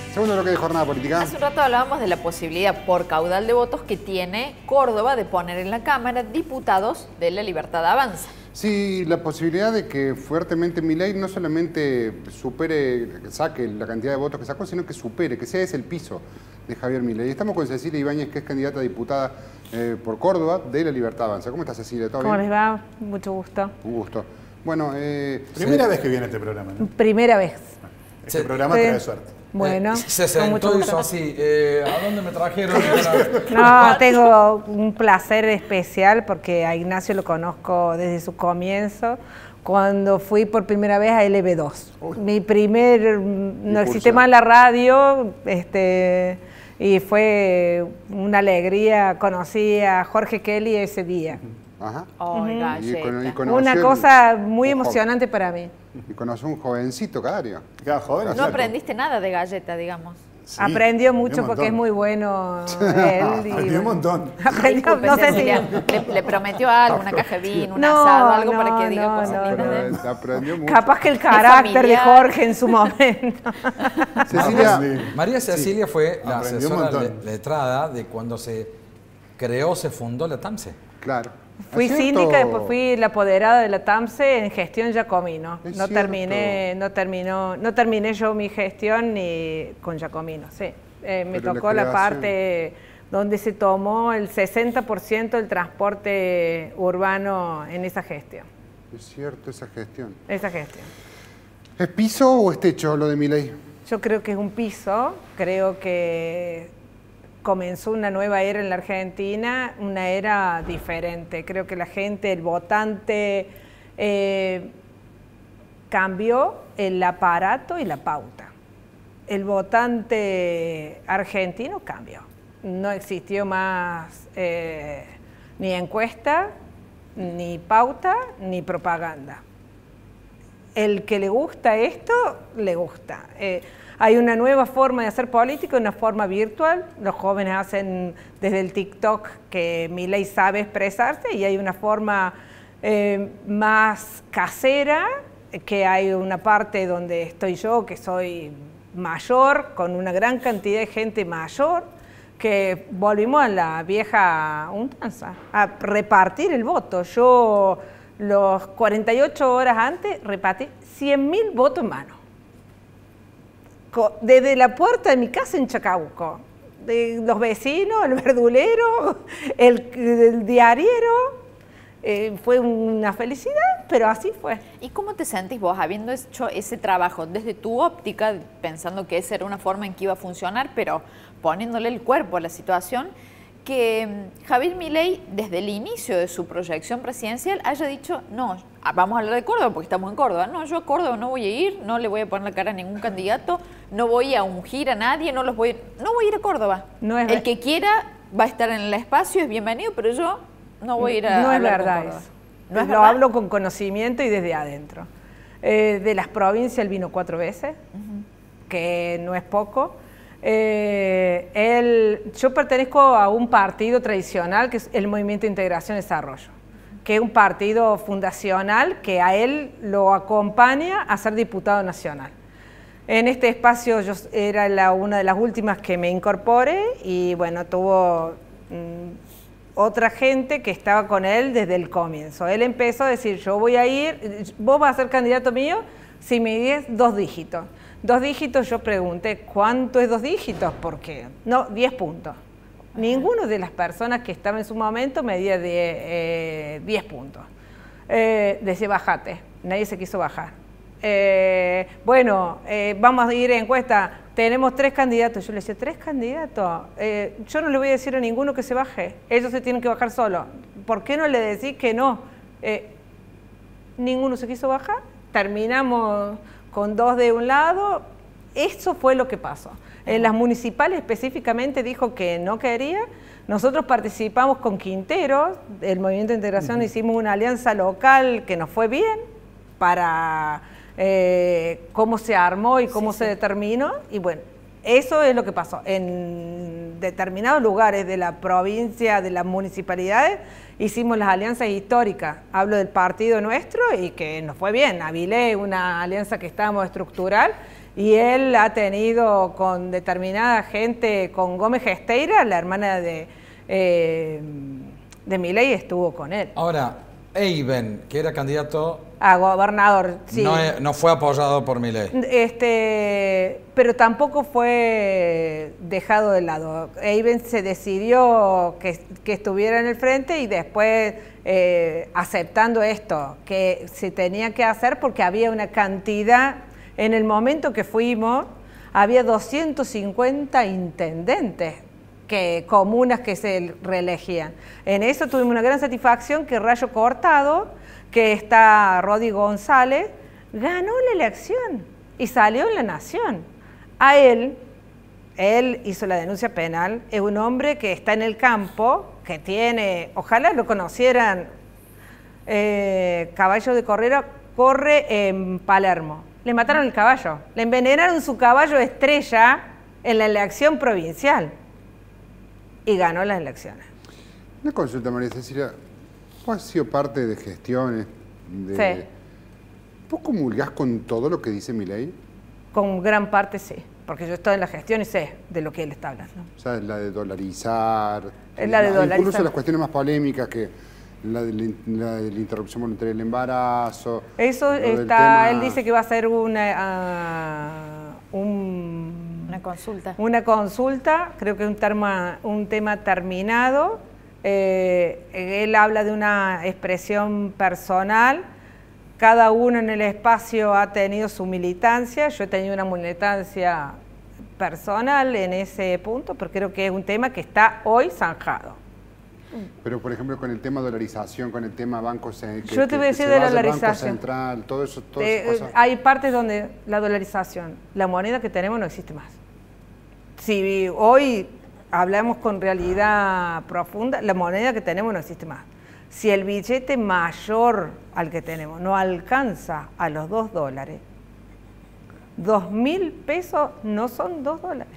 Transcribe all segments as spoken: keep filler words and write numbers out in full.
Segundo bloque de Jornada Política. Hace un rato hablábamos de la posibilidad por caudal de votos que tiene Córdoba de poner en la Cámara diputados de La Libertad Avanza. Sí, la posibilidad de que fuertemente Milei no solamente supere, saque la cantidad de votos que sacó, sino que supere, que sea ese el piso de Javier Milei. Estamos con Cecilia Ibáñez, que es candidata a diputada eh, por Córdoba de La Libertad Avanza. ¿Cómo estás, Cecilia? ¿Todo ¿Cómo bien? les va? Mucho gusto. Un gusto. Bueno, eh, Primera sí. vez que viene este programa, ¿no? Primera vez. Este Sí. programa Sí. trae suerte. Bueno, Eh, se con sentó mucho y gusto. hizo así. Eh, ¿A dónde me trajeron? No, tengo un placer especial porque a Ignacio lo conozco desde su comienzo, cuando fui por primera vez a L B dos. Uy. Mi primer, no existe Impulso. más la radio, este, y fue una alegría. Conocí a Jorge Kelly ese día. Ajá. Ay, Y, galleta. con- y conoció Una el- cosa muy un jo- emocionante para mí. Y conoció un jovencito Cadario. Cada joven. No exacto. aprendiste nada de galleta, digamos. Sí, Aprendió mucho un porque es montón. muy bueno él. y- Aprendió un montón. Aprendió, Disculpe, no sé si... Cecilia, le, le prometió algo, una caja de vino, un No, asado, algo no, para que diga no, cosas no, lindas no. de él. Pero aprendió mucho. Capaz que el carácter de familiar. Jorge en su momento. Cecilia, Sí. María Cecilia fue la Aprendió un asesora montón. le- letrada de cuando se creó, se fundó la TAMSE. claro. Fui ¿Es cierto? síndica, después fui la apoderada de la TAMSE en gestión Giacomino. Es No cierto. terminé, no terminó, no terminé yo mi gestión ni con Giacomino, sí. Eh, me Pero la tocó la, creación. parte donde se tomó el sesenta por ciento del transporte urbano en esa gestión. Es cierto esa gestión. Esa gestión. ¿Es piso o es techo lo de Milei? Yo creo que es un piso, creo que comenzó una nueva era en la Argentina, una era diferente. Creo que la gente, el votante, eh, cambió el aparato y la pauta. El votante argentino cambió. No existió más eh, ni encuesta, ni pauta, ni propaganda. El que le gusta esto, le gusta. Eh, hay una nueva forma de hacer política, una forma virtual. Los jóvenes hacen desde el TikTok que Milei sabe expresarse, y hay una forma eh, más casera, que hay una parte donde estoy yo, que soy mayor, con una gran cantidad de gente mayor, que volvimos a la vieja untanza, a repartir el voto. Yo, los cuarenta y ocho horas antes, repartí cien mil votos en mano. Co- Desde la puerta de mi casa en Chacabuco, de los vecinos, el verdulero, el, el diariero, eh, fue una felicidad, pero así fue. ¿Y cómo te sentís vos habiendo hecho ese trabajo desde tu óptica, pensando que esa era una forma en que iba a funcionar, pero poniéndole el cuerpo a la situación, que mm, Javier Milei, desde el inicio de su proyección presidencial, haya dicho, no, ah, vamos a hablar de Córdoba porque estamos en Córdoba, no, yo a Córdoba no voy a ir, no le voy a poner la cara a ningún candidato, no voy a ungir a nadie, no los voy a, no voy a ir a Córdoba. No es el ver- que quiera va a estar en el espacio, es bienvenido, pero yo no voy a ir a No es hablar con verdad Córdoba. eso. ¿No es Lo verdad? hablo con conocimiento y desde adentro. Eh, de las provincias él vino cuatro veces, que no es poco. Eh, él, yo pertenezco a un partido tradicional que es el Movimiento de Integración y Desarrollo, que es un partido fundacional que a él lo acompaña a ser diputado nacional. En este espacio yo era la, una de las últimas que me incorporé, y bueno, tuvo mm, otra gente que estaba con él desde el comienzo. Él empezó a decir, yo voy a ir, vos vas a ser candidato mío si me diez dos dígitos. Dos dígitos, yo pregunté, ¿cuánto es dos dígitos? ¿Por qué? No, diez puntos. Ninguno de las personas que estaban en su momento medía de, eh, diez puntos. Eh, decía, bájate. Nadie se quiso bajar. Eh, bueno, eh, vamos a ir a encuesta. Tenemos tres candidatos. Yo le decía, ¿tres candidatos? Eh, yo no le voy a decir a ninguno que se baje. Ellos se tienen que bajar solos. ¿Por qué no le decís que no? Eh, ninguno se quiso bajar. Terminamos con dos de un lado. Eso fue lo que pasó. En las municipales específicamente dijo que no quería. Nosotros participamos con Quintero, el Movimiento de Integración, uh-huh. Hicimos una alianza local que nos fue bien para eh, cómo se armó y cómo sí, se sí. determinó. Y bueno, eso es lo que pasó. En determinados lugares de la provincia, de las municipalidades, hicimos las alianzas históricas. Hablo del partido nuestro y que nos fue bien. Avilé, una alianza que estábamos estructural, Y él ha tenido con determinada gente, con Gómez Gesteira, la hermana de, eh, de Milei, estuvo con él. Ahora, Eiben, que era candidato... A gobernador, sí. No, no fue apoyado por Milei. Este, pero tampoco fue dejado de lado. Eiben se decidió que, que estuviera en el frente y después eh, aceptando esto, que se tenía que hacer porque había una cantidad, en el momento que fuimos, había doscientos cincuenta intendentes, que, comunas que se reelegían. En eso tuvimos una gran satisfacción que Rayo Cortado, que está Rodi González, ganó la elección y salió en La Nación. A él, él hizo la denuncia penal, es un hombre que está en el campo, que tiene, ojalá lo conocieran, eh, caballo de carrera, corre en Palermo. Le mataron el caballo, le envenenaron su caballo estrella en la elección provincial y ganó las elecciones. Una consulta, María Cecilia. ¿Vos has sido parte de gestiones? De... Sí. ¿Vos comulgás con todo lo que dice Milei? Con gran parte sí, porque yo estoy en la gestión y sé de lo que él está hablando. O sea, la de dolarizar. Es la de dolarizar. Incluso las cuestiones más polémicas, que la de la, la, de la interrupción voluntaria del embarazo. Eso está, tema... él dice que va a hacer una, uh, un, una consulta. Una consulta, creo que es un tema, un tema terminado. Eh, él habla de una expresión personal, cada uno en el espacio ha tenido su militancia, yo he tenido una militancia personal en ese punto, pero creo que es un tema que está hoy zanjado. Pero, por ejemplo, con el tema dolarización, con el tema bancos... Que, yo te voy a decir que de se la dolarización. Banco Central, todo eso, todas eh, esas cosas. Hay partes donde la dolarización, la moneda que tenemos no existe más. Si hoy... hablamos con realidad profunda, la moneda que tenemos no existe más. Si el billete mayor al que tenemos no alcanza a los dos dólares, dos mil pesos no son dos dólares.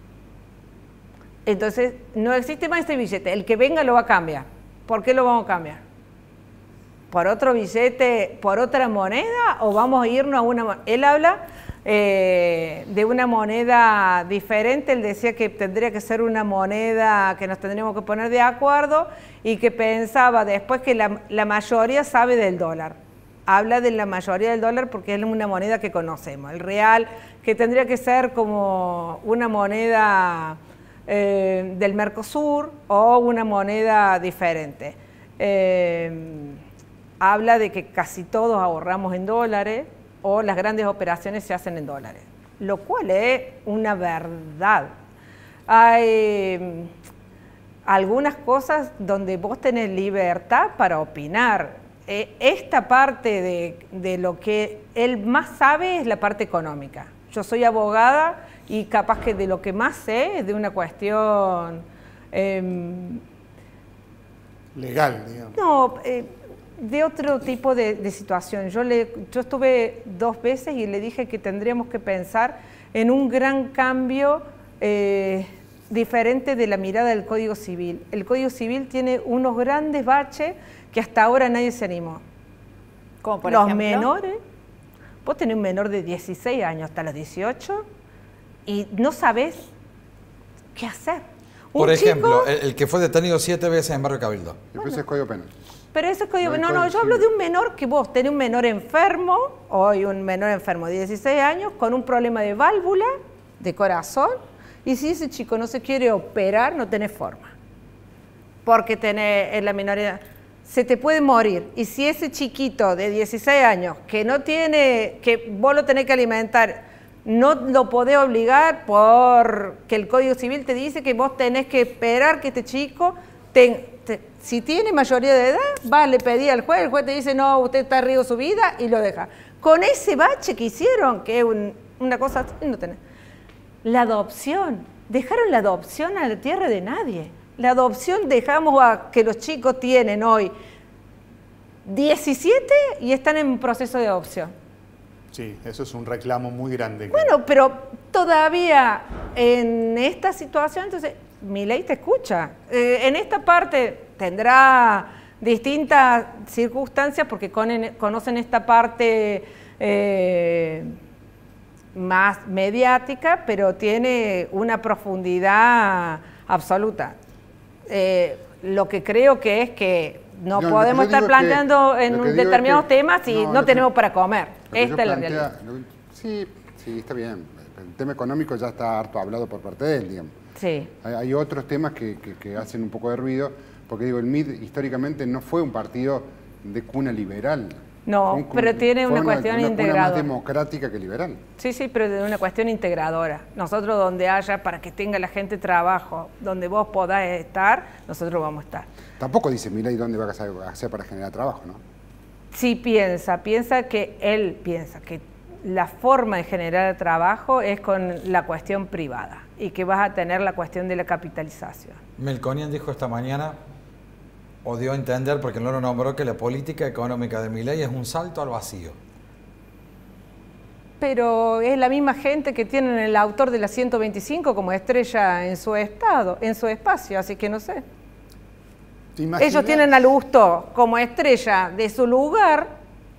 Entonces, no existe más este billete. El que venga lo va a cambiar. ¿Por qué lo vamos a cambiar? ¿Por otro billete, por otra moneda o vamos a irnos a una... Él habla... Eh, de una moneda diferente, él decía que tendría que ser una moneda que nos tendríamos que poner de acuerdo y que pensaba después que la, la mayoría sabe del dólar. Habla de la mayoría del dólar porque es una moneda que conocemos. El real, que tendría que ser como una moneda eh, del Mercosur o una moneda diferente. Eh, habla de que casi todos ahorramos en dólares, o las grandes operaciones se hacen en dólares, lo cual es una verdad. Hay algunas cosas donde vos tenés libertad para opinar. Eh, esta parte de, de lo que él más sabe es la parte económica. Yo soy abogada y capaz que de lo que más sé es de una cuestión... Eh, legal, digamos. No, eh, de otro tipo de, de situación. Yo, le, yo estuve dos veces y le dije que tendríamos que pensar en un gran cambio eh, diferente de la mirada del Código Civil. El Código Civil tiene unos grandes baches que hasta ahora nadie se animó. ¿Cómo por los ejemplo? menores, vos tenés un menor de dieciséis años hasta los dieciocho y no sabés qué hacer. Un Por ejemplo, chico, el, el que fue detenido siete veces en Barrio Cabildo. Después es Código Penal. pero eso es código. No, No, el no, código yo hablo civil. de un menor que vos tenés un menor enfermo, hoy un menor enfermo de dieciséis años, con un problema de válvula, de corazón, y si ese chico no se quiere operar, no tenés forma. Porque tenés en la minoría, se te puede morir. Y si ese chiquito de dieciséis años, que no tiene, que vos lo tenés que alimentar, no lo podés obligar porque el Código Civil te dice que vos tenés que esperar que este chico, te, te, si tiene mayoría de edad, vas, le pedí al juez, el juez te dice, no, usted está arriba de su vida y lo deja. Con ese bache que hicieron, que es un, una cosa, no tenés. La adopción, dejaron la adopción a la tierra de nadie. La adopción dejamos a que los chicos tienen hoy diecisiete y están en proceso de adopción. Sí, eso es un reclamo muy grande. Bueno, pero todavía en esta situación, entonces, Milei te escucha. Eh, en esta parte tendrá distintas circunstancias porque con, conocen esta parte eh, más mediática, pero tiene una profundidad absoluta. Eh, lo que creo que es que no, no podemos estar planteando que, en determinados es que, temas y no, no tenemos que, para comer. Esta es la realidad. Lo, sí, sí, está bien. El tema económico ya está harto hablado por parte de él, digamos. Sí. Hay, hay otros temas que, que, que hacen un poco de ruido, porque digo, el M I D históricamente no fue un partido de cuna liberal. No, un, pero tiene una, una cuestión una integradora. Una más democrática que liberal. Sí, sí, pero de una cuestión integradora. Nosotros donde haya, para que tenga la gente trabajo, donde vos podás estar, nosotros vamos a estar. Tampoco dice Milei dónde va a hacer para generar trabajo, ¿no? Sí piensa, piensa que él piensa que la forma de generar trabajo es con la cuestión privada y que vas a tener la cuestión de la capitalización. Melconian dijo esta mañana, o dio a entender, porque no lo nombró, que la política económica de Milei es un salto al vacío. Pero es la misma gente que tienen el autor de la ciento veinticinco como estrella en su estado, en su espacio, así que no sé. Ellos tienen a Lustó como estrella de su lugar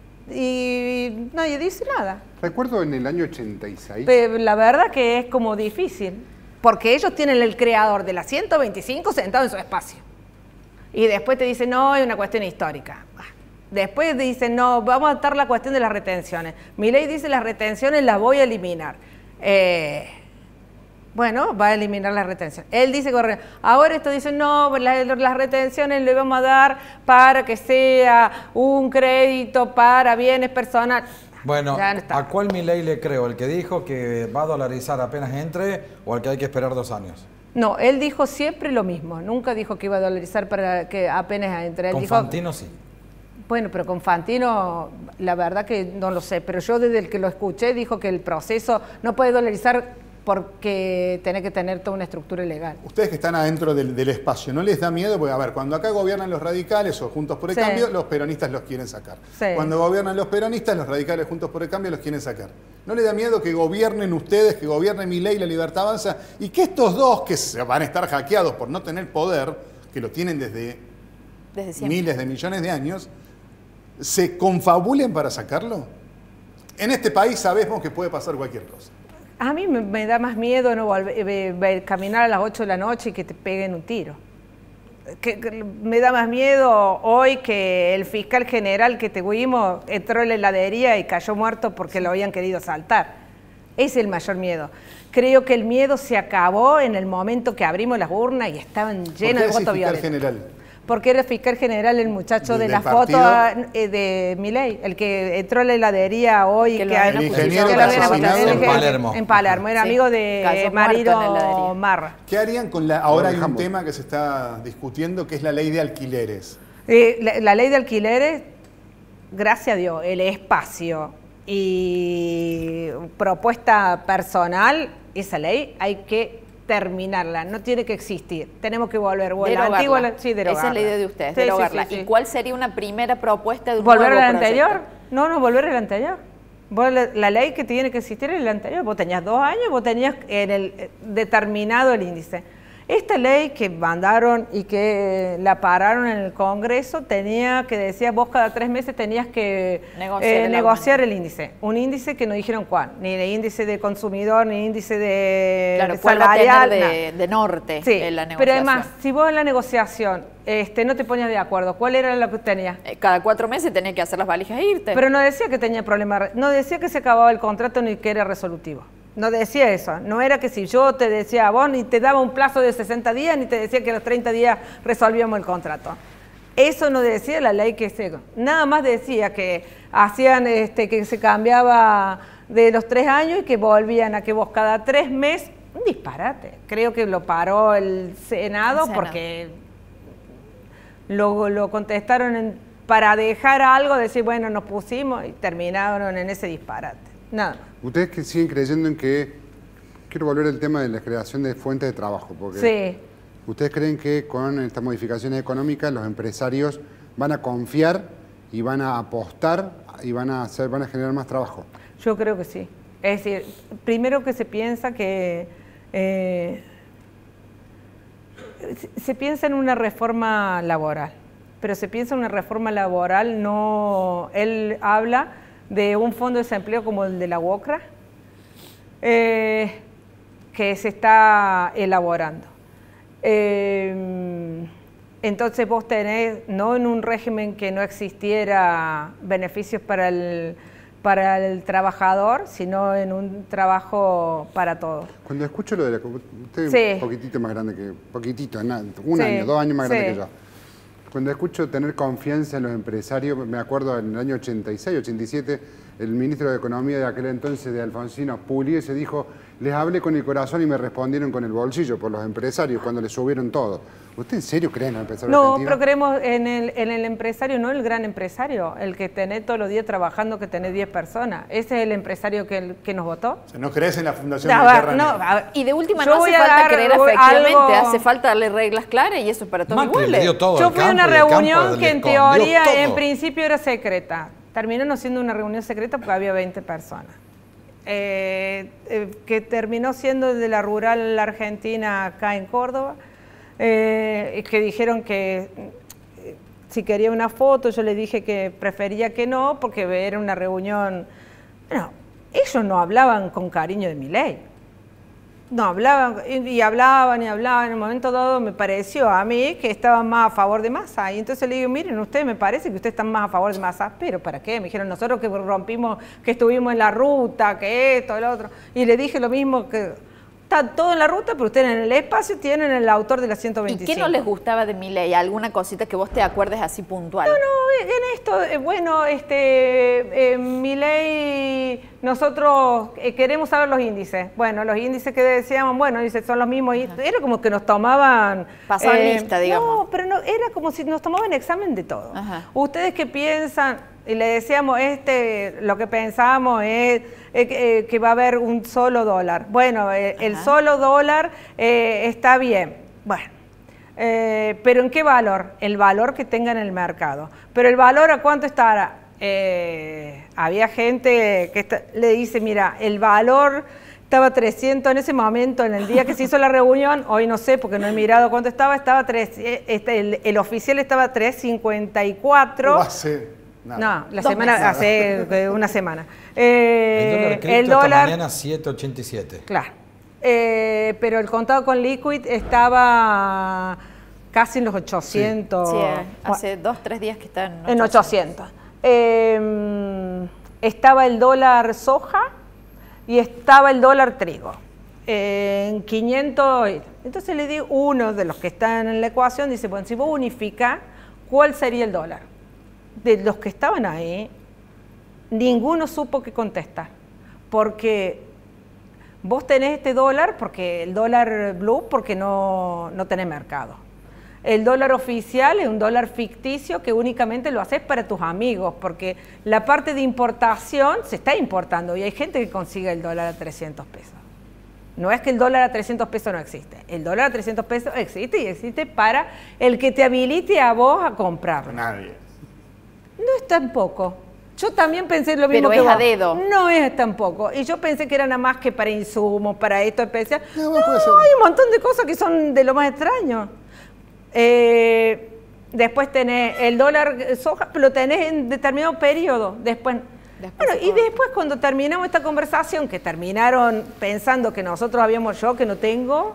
y nadie dice nada. Recuerdo en el año ochenta y seis. Pero la verdad que es como difícil, porque ellos tienen el creador de la ciento veinticinco sentado en su espacio. Y después te dicen, no, es una cuestión histórica. Después dicen, no, vamos a estar la cuestión de las retenciones. Milei dice, las retenciones las voy a eliminar. Eh, bueno, va a eliminar las retenciones. Él dice, ahora esto dice, no, las, las retenciones le vamos a dar para que sea un crédito para bienes personales. Bueno, no ¿a cuál Milei le creo? ¿El que dijo que va a dolarizar apenas entre o al que hay que esperar dos años? No, él dijo siempre lo mismo, nunca dijo que iba a dolarizar para que apenas entre. Él con dijo, Fantino sí. Bueno, pero con Fantino, la verdad que no lo sé, pero yo desde el que lo escuché dijo que el proceso no puede dolarizar porque tiene que tener toda una estructura legal. Ustedes que están adentro del, del espacio, ¿no les da miedo? Porque, a ver, cuando acá gobiernan los radicales o Juntos por el sí. Cambio, los peronistas los quieren sacar. Sí. Cuando gobiernan los peronistas, los radicales Juntos por el Cambio los quieren sacar. ¿No les da miedo que gobiernen ustedes, que gobiernen Milei, La Libertad Avanza, y que estos dos, que se van a estar hackeados por no tener poder, que lo tienen desde, desde miles de millones de años, se confabulen para sacarlo? En este país sabemos que puede pasar cualquier cosa. A mí me, me da más miedo no volver, eh, caminar a las ocho de la noche y que te peguen un tiro. Que, que me da más miedo hoy que el fiscal general que tuvimos entró en la heladería y cayó muerto porque lo habían querido asaltar. Ese es el mayor miedo. Creo que el miedo se acabó en el momento que abrimos las urnas y estaban llenas de votos violentos. General? Porque era el fiscal general el muchacho de la foto de Milei, el que entró en la heladería hoy. Que que el ingeniero en Palermo. En Palermo, era sí. amigo de Marido Marra. ¿Qué harían con la... Ahora hay un tema que se está discutiendo, que es la ley de alquileres. Eh, la, la ley de alquileres, gracias a Dios, el espacio y propuesta personal, esa ley hay que terminarla, no tiene que existir, tenemos que volver o a la antigua, sí, derogarla. Esa es la idea de ustedes, sí, derogarla. Sí, sí, sí. ¿Y cuál sería una primera propuesta de un ¿Volver nuevo a la proyecto? anterior? No, no, volver a la anterior. Vos, la, la ley que tiene que existir es la anterior. Vos tenías dos años, vos tenías en el determinado el índice. Esta ley que mandaron y que la pararon en el Congreso tenía que decía vos cada tres meses tenías que negociar, eh, el, negociar el índice. Un índice que no dijeron cuál, ni el índice de consumidor, ni índice de, claro, de salarial. De, de norte sí, en la negociación. Pero además, si vos en la negociación este, no te ponías de acuerdo, ¿cuál era lo que tenías? Eh, cada cuatro meses tenías que hacer las valijas e irte. Pero no decía que tenía problema, no decía que se acababa el contrato ni que era resolutivo. No decía eso, no era que si yo te decía a vos ni te daba un plazo de sesenta días ni te decía que a los treinta días resolvíamos el contrato. Eso no decía la ley que se... Nada más decía que hacían, este, que se cambiaba de los tres años y que volvían a que vos cada tres meses... Un disparate. Creo que lo paró el Senado, el Senado. porque lo, lo contestaron en, para dejar algo, decir, bueno, nos pusimos y terminaron en ese disparate. Nada más. Ustedes que siguen creyendo en que, quiero volver al tema de la creación de fuentes de trabajo, porque sí. ¿Ustedes creen que con estas modificaciones económicas los empresarios van a confiar y van a apostar y van a hacer, van a generar más trabajo? Yo creo que sí. Es decir, primero que se piensa que eh, se piensa en una reforma laboral, pero se piensa en una reforma laboral, no, él habla de un fondo de desempleo como el de la UOCRA, eh, que se está elaborando. Eh, entonces vos tenés, no en un régimen que no existiera beneficios para el, para el trabajador, sino en un trabajo para todos. Cuando escucho lo de la... Usted Sí. es un poquitito más grande que... Poquitito, nada, un Sí, año, dos años más grande sí. que yo. Cuando escucho tener confianza en los empresarios, me acuerdo en el año ochenta y seis, ochenta y siete, el ministro de Economía de aquel entonces, de Alfonsino, Pugliese, dijo, les hablé con el corazón y me respondieron con el bolsillo por los empresarios cuando les subieron todo. ¿Usted en serio cree en los empresarios No, argentinos? pero creemos en el, en el empresario, no el gran empresario, el que tenés todos los días trabajando, que tenés diez personas. Ese es el empresario que, que nos votó. O sea, ¿no crees en la Fundación No, a ver, Mediterránea? no, a ver, Y de última Yo no hace voy a falta dar creer algo- efectivamente, hace falta darle reglas claras y eso es para todos Macri le iguales. dio todo Yo al fui a una campo y el campo reunión le que en escondió teoría, todo. en principio era secreta. Terminó no siendo una reunión secreta porque había veinte personas. Eh, eh, que terminó siendo de la rural argentina acá en Córdoba, eh, que dijeron que eh, si quería una foto, yo le dije que prefería que no, porque era una reunión... Bueno, ellos no hablaban con cariño de Milei. No, hablaban y, y hablaban y hablaban. En un momento dado me pareció a mí que estaban más a favor de Massa. Y entonces le digo, miren, ustedes me parece que ustedes están más a favor de Massa. ¿Pero para qué? Me dijeron, nosotros que rompimos, que estuvimos en la ruta, que esto, el otro. Y le dije lo mismo, que está todo en la ruta, pero ustedes en el espacio tienen el autor de la ciento ¿Y veinticinco. qué no les gustaba de Milei? ¿Alguna cosita que vos te acuerdes así puntual? No, no, en esto, eh, bueno, este, eh, Milei, nosotros eh, queremos saber los índices. Bueno, los índices que decíamos, bueno, dice, son los mismos. Ajá. Era como que nos tomaban... Pasaban lista, digamos. No, pero no, era como si nos tomaban examen de todo. Ajá. ¿Ustedes qué piensan? Y le decíamos, este, lo que pensamos es eh, que, eh, que va a haber un solo dólar. Bueno, eh, el solo dólar eh, está bien. Bueno. Eh, ¿Pero en qué valor? El valor que tenga en el mercado. ¿Pero el valor a cuánto estará? Eh, había gente que está, le dice, mira, el valor estaba trescientos en ese momento, en el día que se hizo la reunión, hoy no sé porque no he mirado cuánto estaba, estaba tres, este, el, el oficial estaba tres cincuenta y cuatro. Uh, hace nada. No, la Dos semana, meses. hace una semana. Eh, el dólar cripto el esta dólar, mañana siete ochenta y siete. claro. Eh, pero el contado con liquid estaba casi en los ochocientos. Sí, hace dos, tres días que están En ochocientos. Eh, estaba el dólar soja y estaba el dólar trigo. Eh, en quinientos. Entonces le digo, uno de los que están en la ecuación dice, bueno, si vos unificás, ¿cuál sería el dólar? De los que estaban ahí, ninguno supo qué contestar. Porque vos tenés este dólar, porque el dólar blue, porque no, no tenés mercado. El dólar oficial es un dólar ficticio que únicamente lo haces para tus amigos, porque la parte de importación se está importando y hay gente que consigue el dólar a trescientos pesos. No es que el dólar a trescientos pesos no existe. El dólar a trescientos pesos existe y existe para el que te habilite a vos a comprarlo. Nadie. No es tampoco. Yo también pensé lo mismo Pero que es vos. a dedo. No es tampoco. Y yo pensé que era nada más que para insumos, para esto especial. No, No, bueno, puede ser. hay un montón de cosas que son de lo más extraño. Eh, después tenés el dólar soja, lo tenés en determinado periodo. Después, Después bueno, se y corta. después cuando terminamos esta conversación, que terminaron pensando que nosotros habíamos, yo que no tengo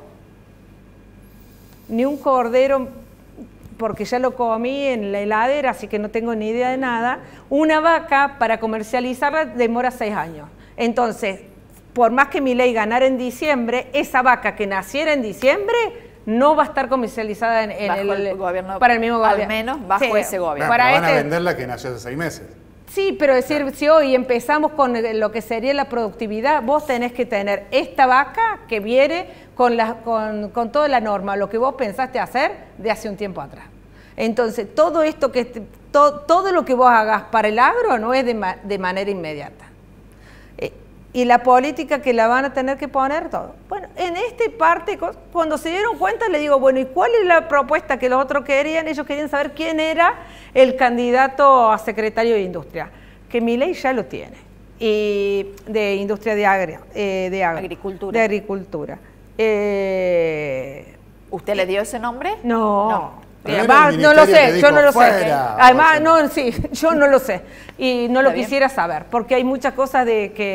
ni un cordero, porque ya lo comí en la heladera, así que no tengo ni idea de nada. Una vaca para comercializarla demora seis años. Entonces, por más que Milei ganara en diciembre, esa vaca que naciera en diciembre no va a estar comercializada en, en Bajo el, el gobierno, para el mismo al gobierno. menos bajo ese gobierno. Bueno, Para pero van a este- vender la que nació hace seis meses. Sí, pero decir, si hoy empezamos con lo que sería la productividad, vos tenés que tener esta vaca que viene con, la, con, con toda la norma, lo que vos pensaste hacer de hace un tiempo atrás. Entonces, todo esto que to, todo lo que vos hagas para el agro no es de, ma, de manera inmediata. Eh, y la política que la van a tener que poner todo. Bueno, en esta parte, cuando se dieron cuenta, le digo, bueno, ¿y cuál es la propuesta que los otros querían? Ellos querían saber quién era el candidato a secretario de Industria, que Milei ya lo tiene, y de Industria de, agri, eh, de agri, Agricultura. De agricultura. Eh, ¿Usted le dio ese nombre? no. No. Y Pero además, era no el lo ministerio sé, que yo dijo, no lo sé. "Fuera", Además, o no, sí, yo no lo sé. Y no lo Está bien. quisiera saber, porque hay muchas cosas de que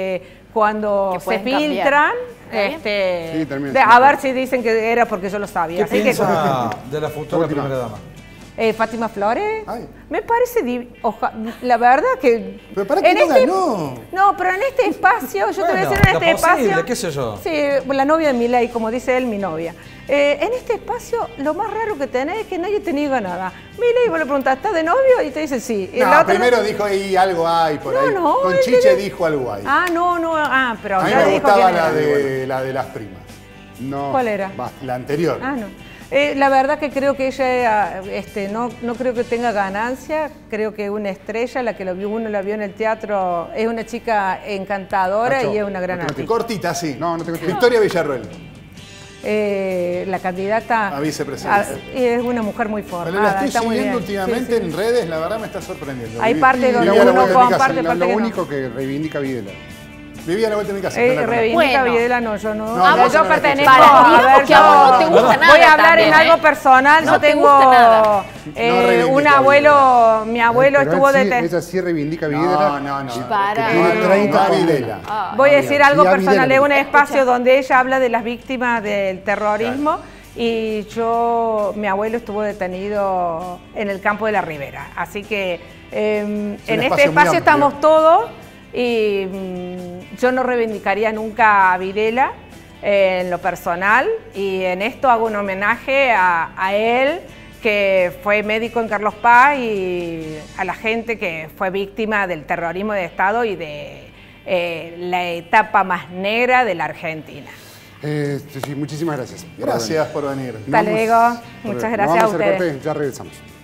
cuando Que se pueden filtran, cambiar. este, Sí, termina de- siendo a ver peor. si dicen que era porque yo lo sabía. ¿Qué Así que, piensa de la futura Última. primera dama? eh, Fátima Flores, Ay. me parece, div- oja- la verdad que... Pero ¿para qué no ganó? No, pero en este espacio, yo te voy a Bueno, decir en lo este posible, espacio... qué sé yo. Sí, la novia de Milei, como dice él, mi novia. Eh, en este espacio, lo más raro que tenés es que nadie te niega nada. Milei, vos le preguntás, ¿estás de novio? Y te dice sí. Y No, la otra primero no- dijo ahí algo hay por No, ahí. no, Con él Chiche tiene- dijo algo hay. Ah, no, no, ah, pero A mí ya me dijo gustaba quién la era. de, la de las primas. No. ¿Cuál era? Basta. La anterior. Ah, no. Eh, la verdad que creo que ella, este, no, no creo que tenga ganancia, creo que es una estrella, la que lo vio, uno la vio en el teatro, es una chica encantadora Nacho, y es una gran no te artista. Cortita, sí. No, no tengo tiempo. Victoria Villarroel. Eh, la candidata A vicepresidenta. ah, es una mujer muy Pero la formada, estoy está muy siguiendo bien. últimamente Sí, sí. en redes, la verdad me está sorprendiendo. Hay Vivi- parte vivía donde a la uno vuelta de mi casa. comparte, Lo, parte lo que no. único que reivindica Videla. Vivía a la vuelta de mi casa. Eh, no la conozco. reivindica Bueno. Videla, no, yo no. No, yo vos no la pertenezco escuchás. a Para, ver, que a vos no te yo gusta nada voy a hablar también, en ¿eh? algo personal. No yo te tengo gusta nada. eh, No reivindica un Videla. abuelo, mi abuelo Pero estuvo él sí- detenido. Ella sí reivindica Videla. No, no, no. Para. Que tiene No, treinta no, condenas. Videla. Ah. Voy a No, decir bien. algo Sí, a personal, Videla es un le- espacio donde ella habla de las víctimas del terrorismo y yo, mi abuelo estuvo detenido en el campo de la Ribera. Así que eh, en este espacio muy espacio amplio. estamos todos y mm, yo no reivindicaría nunca a Videla eh, en lo personal y en esto hago un homenaje a, a él, que fue médico en Carlos Paz, y a la gente que fue víctima del terrorismo de Estado y de eh, la etapa más negra de la Argentina. Eh, sí, muchísimas gracias. por Gracias por venir. Hasta venir. luego. Nos vamos- Muchas nos gracias vamos a hacer ustedes. corte, ya regresamos.